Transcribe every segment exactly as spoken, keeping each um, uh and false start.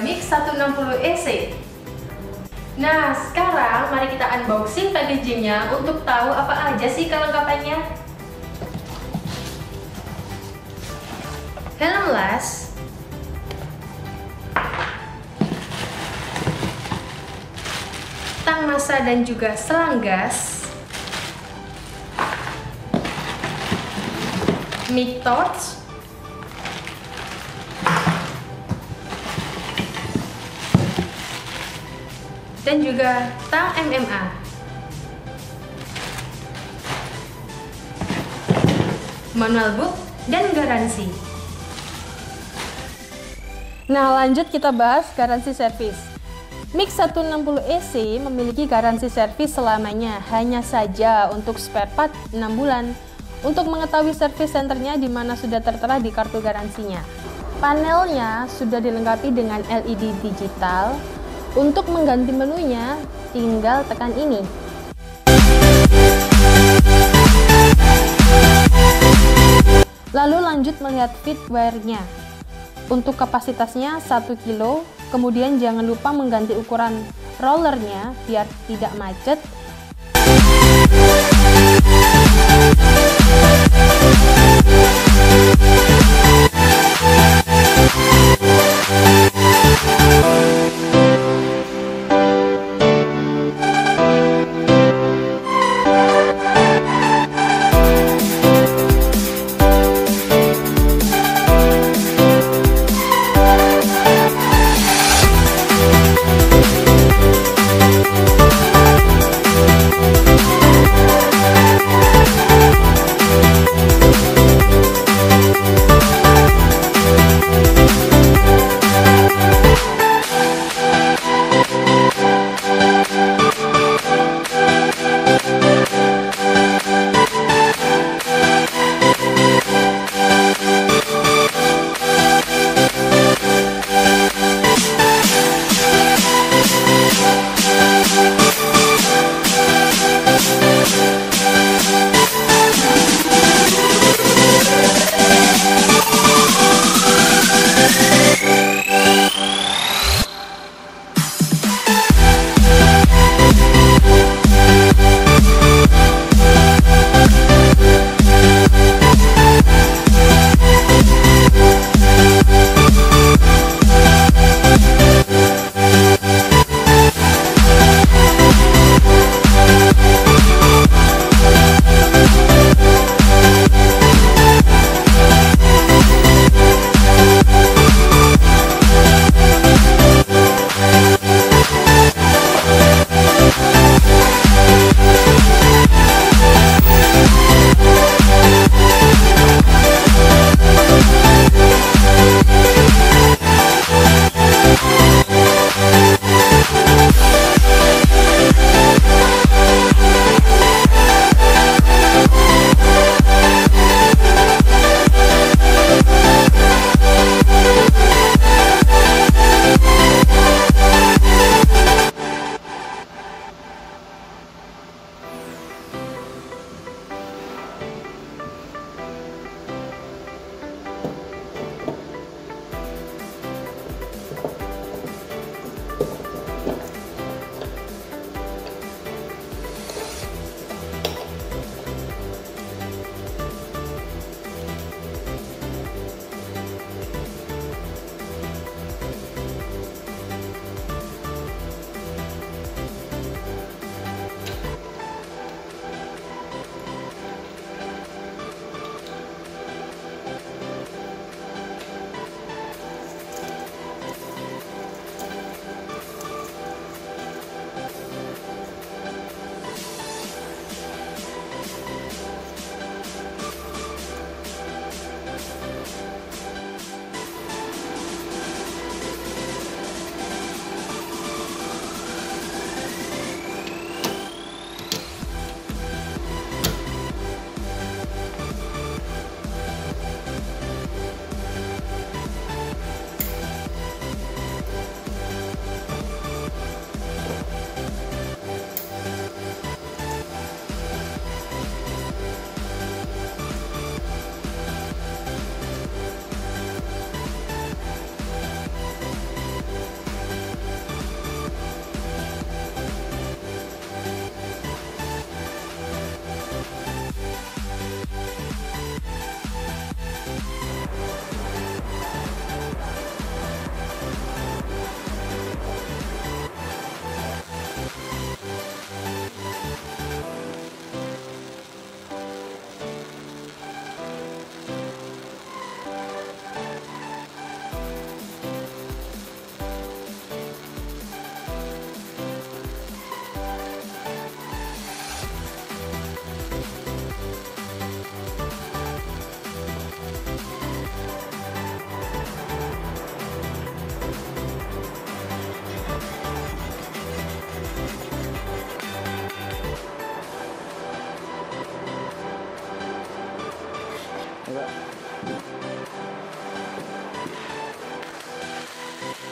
Mix seratus enam puluh E C. Nah, sekarang mari kita unboxing packagingnya untuk tahu apa aja sih kelengkapannya. Helm las, tang massa dan juga selang gas, mic torch, dan juga tang M M A. Manual book dan garansi. Nah, lanjut kita bahas garansi servis. Mix seratus enam puluh E C memiliki garansi servis selamanya, hanya saja untuk spare part enam bulan. Untuk mengetahui service centernya di mana sudah tertera di kartu garansinya. Panelnya sudah dilengkapi dengan L E D digital. Untuk mengganti menunya, tinggal tekan ini. Lalu lanjut melihat firmware-nya. Untuk kapasitasnya satu kilo, kemudian jangan lupa mengganti ukuran rollernya biar tidak macet.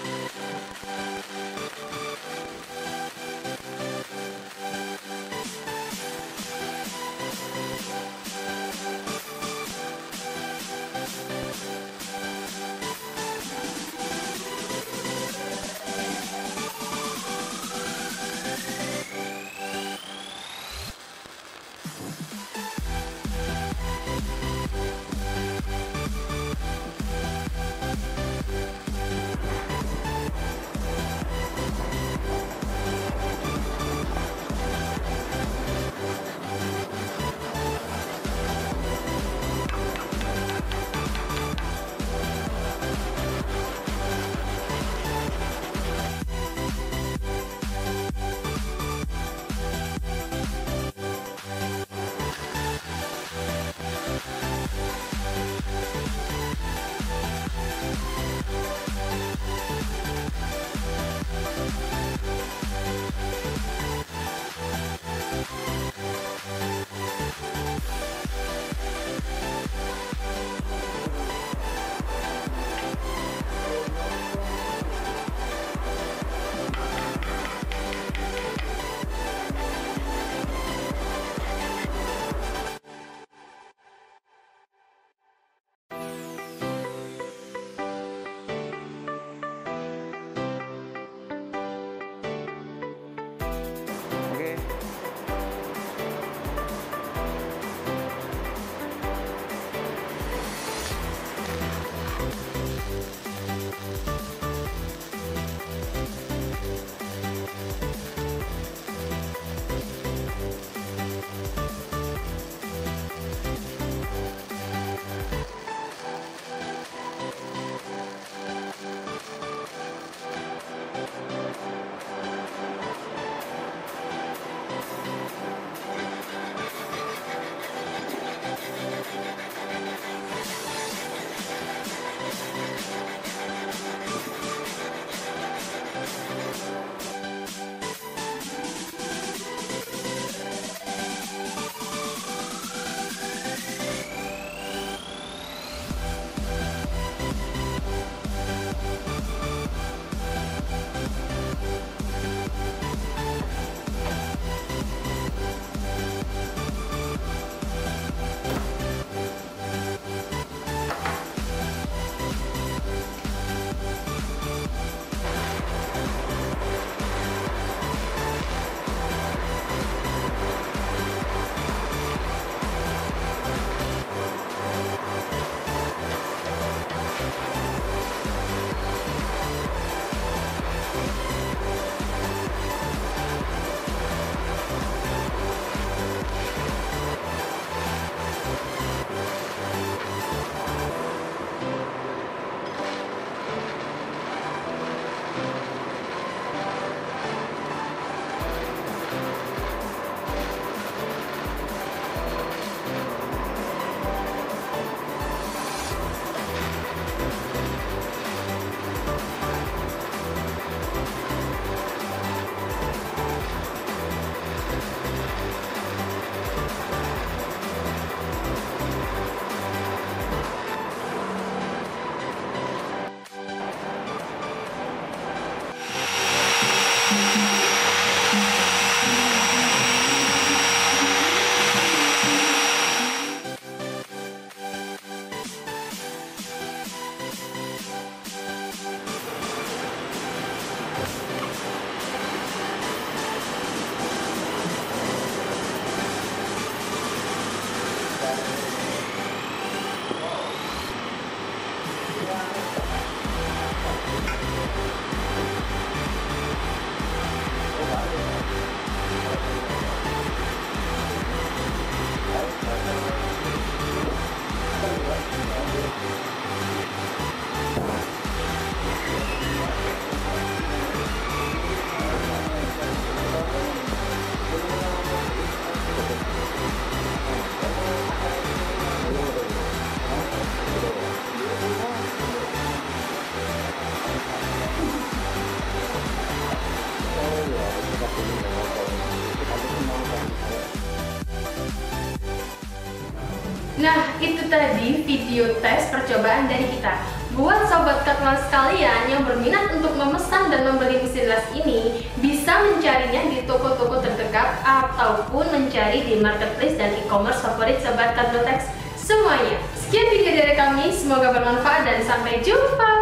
Nah, itu tadi video tes percobaan dari kita. Buat sobat Katlas sekalian yang berminat untuk memesan dan membeli mesin las ini, bisa mencarinya di toko-toko terdekat ataupun mencari di marketplace dan e-commerce favorit sobat Katlotex semuanya. Sekian video dari kami, semoga bermanfaat dan sampai jumpa.